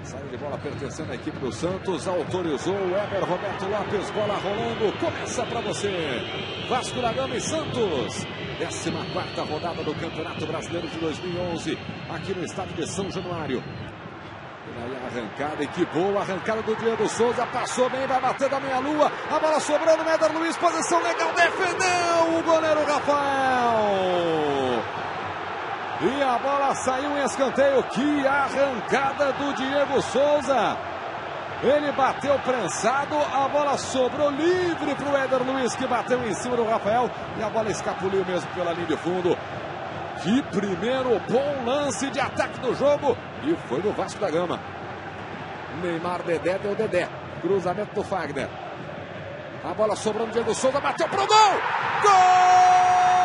Saída de bola pertencendo à equipe do Santos, autorizou o Éder Roberto Lopes, bola rolando, começa para você. Vasco da Gama e Santos, 14ª rodada do Campeonato Brasileiro de 2011, aqui no estádio de São Januário. E aí a arrancada, e que boa arrancada do Diego Souza, passou bem, vai bater da meia-lua, a bola sobrando, Éder Luiz, posição legal, defendeu o goleiro Rafael. E a bola saiu em escanteio. Que arrancada do Diego Souza. Ele bateu prensado, a bola sobrou livre para o Éder Luiz, que bateu em cima do Rafael. E a bola escapuliu mesmo pela linha de fundo. Que primeiro bom lance de ataque do jogo. E foi do Vasco da Gama. Neymar, Dedé, deu Dedé. Cruzamento do Fagner. A bola sobrando, Diego Souza bateu pro gol. Gol!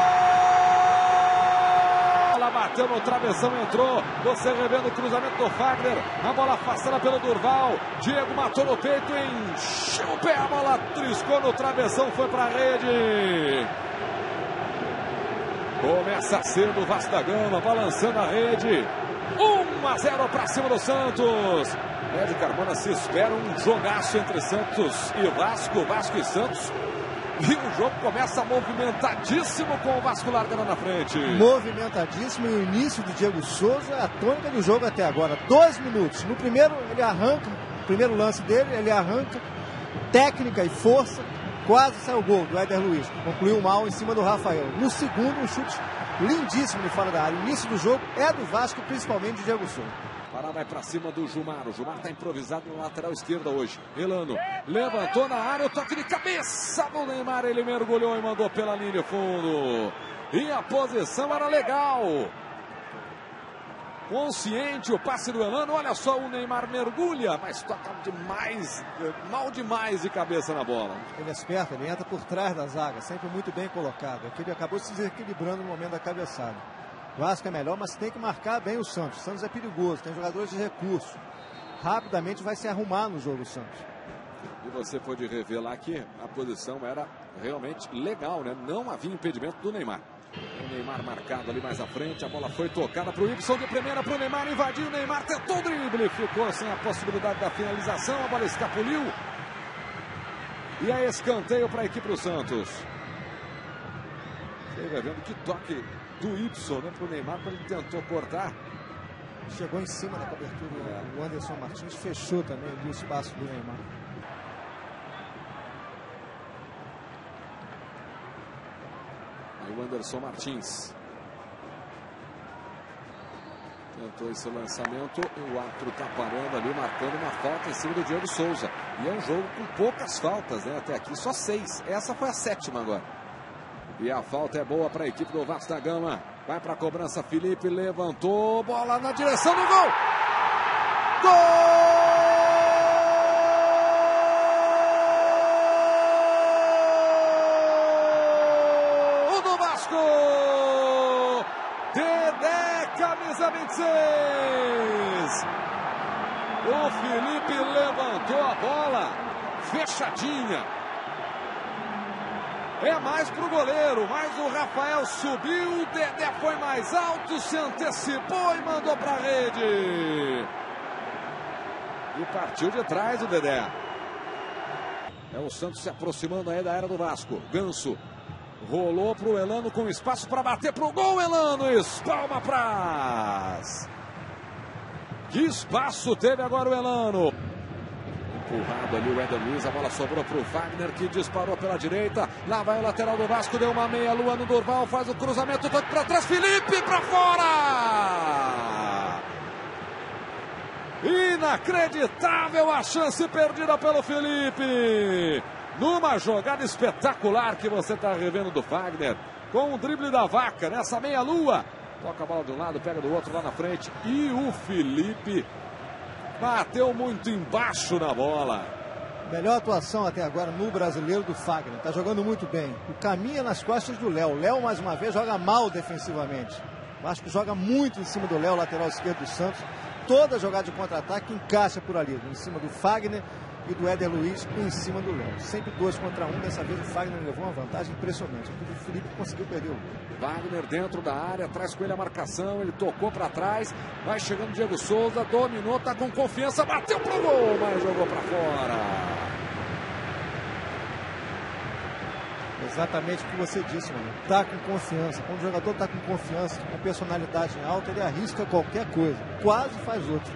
Bateu no travessão, entrou. Você revendo o cruzamento do Fagner. A bola afastada pelo Durval. Diego matou no peito, encheu o pé. A bola triscou no travessão, foi para a rede. Começa cedo o Vasco da Gama, balançando a rede. 1-0 para cima do Santos. Ed Carmona se espera um jogaço entre Santos e Vasco. Vasco e Santos. E o jogo começa movimentadíssimo com o Vasco largando na frente. Movimentadíssimo, e o início do Diego Souza, a tônica do jogo até agora. 2 minutos. No primeiro, ele arranca, o primeiro lance dele, ele arranca, técnica e força, quase saiu o gol do Éder Luiz. Concluiu mal em cima do Rafael. No segundo, um chute lindíssimo de fora da área. O início do jogo é do Vasco, principalmente do Diego Souza. Pará vai para cima do Gilmar. O Gilmar está improvisado na lateral esquerda hoje. Elano levantou na área, o toque de cabeça do Neymar. Ele mergulhou e mandou pela linha de fundo. E a posição era legal. Consciente o passe do Elano. Olha só, o Neymar mergulha, mas toca demais, mal demais de cabeça na bola. Ele é esperto, ele entra por trás da zaga, sempre muito bem colocado. Aqui ele acabou se desequilibrando no momento da cabeçada. O Vasco é melhor, mas tem que marcar bem o Santos. O Santos é perigoso, tem jogadores de recurso. Rapidamente vai se arrumar no jogo o Santos. E você pode revelar que a posição era realmente legal, né? Não havia impedimento do Neymar. O Neymar marcado ali mais à frente, a bola foi tocada para o Ibson de primeira, para o Neymar, invadiu, o Neymar tentou o drible, ficou sem a possibilidade da finalização, a bola escapuliu. E aí escanteio para a equipe do Santos. Você vai vendo que toque do Ibson, né, para o Neymar, quando ele tentou cortar. Chegou em cima da cobertura, o Anderson Martins fechou também o espaço do Neymar. Aí o Anderson Martins tentou esse lançamento e o árbitro está parando ali, marcando uma falta em cima do Diego Souza. E é um jogo com poucas faltas, né, até aqui, só 6. Essa foi a 7ª agora. E a falta é boa para a equipe do Vasco da Gama. Vai para a cobrança, Felipe levantou, bola na direção do gol. Gol do Vasco! Dedé, camisa 26. O Felipe levantou a bola, fechadinha. É mais pro goleiro, mas o Rafael subiu, o Dedé foi mais alto, se antecipou e mandou pra rede. E partiu de trás o Dedé. É o Santos se aproximando aí da área do Vasco. Ganso rolou pro Elano com espaço para bater pro gol. Elano espalma Praz. Que espaço teve agora o Elano. Empurrado ali o Éder Luiz, a bola sobrou para o Fagner, que disparou pela direita. Lá vai o lateral do Vasco, deu uma meia-lua no Durval, faz o cruzamento, toque para trás, Felipe para fora! Inacreditável a chance perdida pelo Felipe! Numa jogada espetacular que você está revendo do Fagner, com o drible da vaca, nessa meia-lua. Toca a bola de um lado, pega do outro lá na frente, e o Felipe bateu muito embaixo na bola. Melhor atuação até agora no brasileiro do Fagner. Está jogando muito bem. O caminho é nas costas do Léo. O Léo, mais uma vez, joga mal defensivamente. O Vasco joga muito em cima do Léo, lateral esquerdo do Santos. Toda jogada de contra-ataque encaixa por ali. Em cima do Fagner. e do Éder Luiz em cima do Léo. Sempre 2 contra 1, dessa vez o Fagner levou uma vantagem impressionante. O Felipe conseguiu perder o gol. Wagner dentro da área, traz com ele a marcação, ele tocou para trás, vai chegando Diego Souza, dominou, tá com confiança, bateu pro gol, mas jogou para fora. Exatamente o que você disse, mano. Tá com confiança. Quando o jogador tá com confiança, com personalidade em alta, ele arrisca qualquer coisa. Quase faz outro.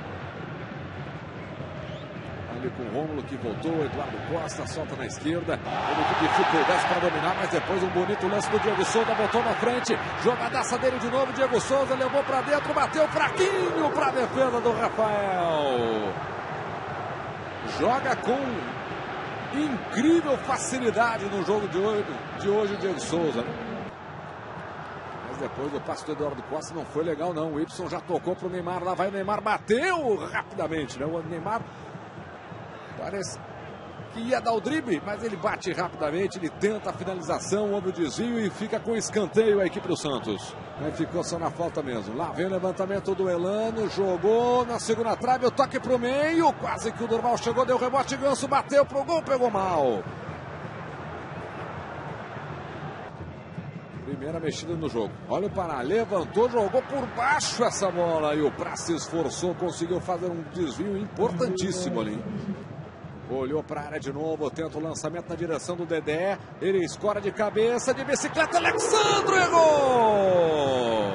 Ali com o Rômulo que voltou, Eduardo Costa solta na esquerda. Ele com dificuldades para dominar, mas depois um bonito lance do Diego Souza, botou na frente. Jogadaça dele de novo, Diego Souza levou para dentro, bateu fraquinho para a defesa do Rafael. Joga com incrível facilidade no jogo de hoje o Diego Souza. Mas depois do passe do Eduardo Costa não foi legal não. O Y já tocou para o Neymar, lá vai o Neymar, bateu rapidamente, né? O Neymar parece que ia dar o drible, mas ele bate rapidamente, ele tenta a finalização, houve o desvio e fica com escanteio a equipe do Santos. Aí ficou só na falta mesmo. Lá vem o levantamento do Elano, jogou na segunda trave, o toque pro meio, quase que o Durval chegou, deu rebote, Ganso bateu pro gol, pegou mal. Primeira mexida no jogo. Olha o Pará, levantou, jogou por baixo essa bola e o Prá se esforçou, conseguiu fazer um desvio importantíssimo ali. Olhou para a área de novo, tenta o lançamento na direção do Dedé. Ele escora de cabeça, de bicicleta, Alexandro errou!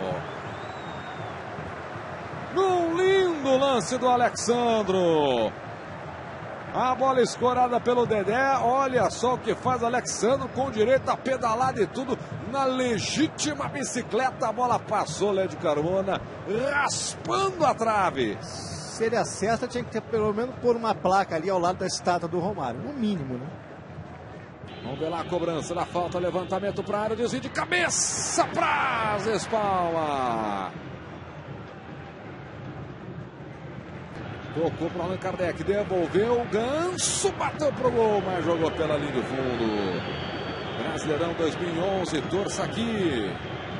Num lindo lance do Alexandro. A bola escorada pelo Dedé, olha só o que faz o Alexandro com direito a pedalada e tudo. Na legítima bicicleta, a bola passou, Lédio Carmona, raspando a trave. Se ele acerta, tinha que ter pelo menos pôr uma placa ali ao lado da estátua do Romário, no mínimo, né? Vamos ver lá a cobrança da falta, levantamento para a área, desvio de cabeça para Zespalma. Tocou para Allan Kardec, devolveu o Ganso, bateu pro gol, mas jogou pela linha do fundo. Brasileirão 2011, torça aqui.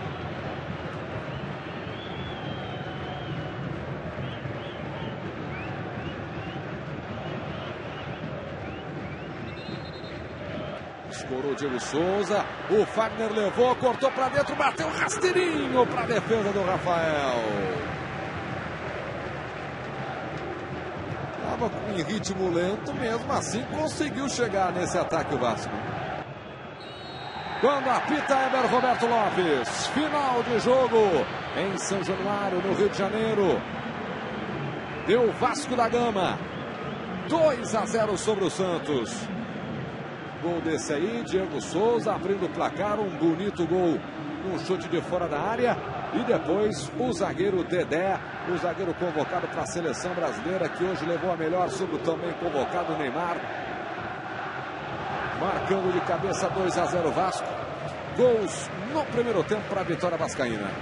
Escorou o Diego Souza, o Fagner levou, cortou para dentro, bateu rasteirinho para a defesa do Rafael. Estava em ritmo lento, mesmo assim conseguiu chegar nesse ataque o Vasco. Quando apita Éber Roberto Lopes, final de jogo em São Januário, no Rio de Janeiro. Deu Vasco da Gama, 2-0 sobre o Santos. Gol desse aí, Diego Souza abrindo o placar, um bonito gol, um chute de fora da área. E depois o zagueiro Dedé, o zagueiro convocado para a seleção brasileira, que hoje levou a melhor sobre o também convocado Neymar. Marcando de cabeça 2-0 Vasco. Gols no primeiro tempo para a vitória vascaína.